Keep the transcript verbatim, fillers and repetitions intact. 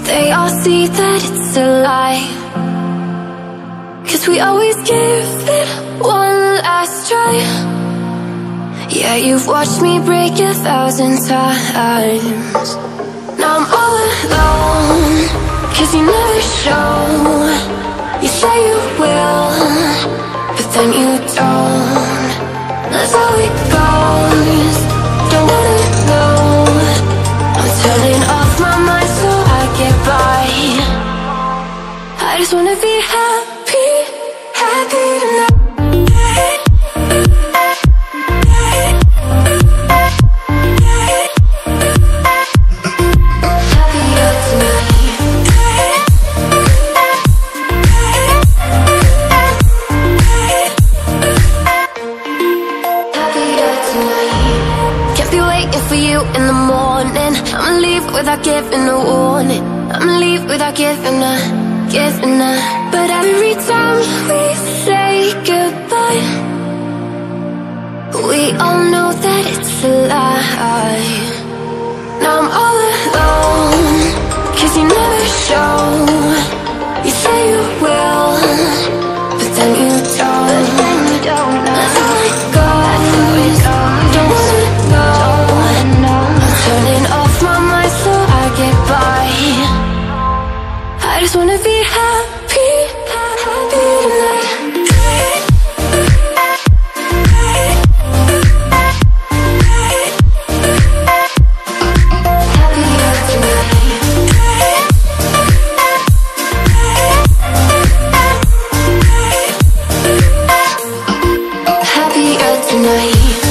they all see that it's a lie. Cause we always give it one last try. Yeah, you've watched me break a thousand times. Now I'm all alone, cause you never show. You say you will, but then you don't. That's how it goes, don't wanna know. I'm turning off my mind so I get by. I just wanna be happy, happy tonight. Without giving a warning, I'ma leave without giving a, giving a. But every time we say goodbye, we all know that it's a lie. Now I'm all alone, cause you never show. You say you will, but then you don't. But then you don't know. That's how it goes, don't wanna know. I'm turning off my mind so I get by. I just wanna be happy, happy tonight. Happier tonight. Happier tonight.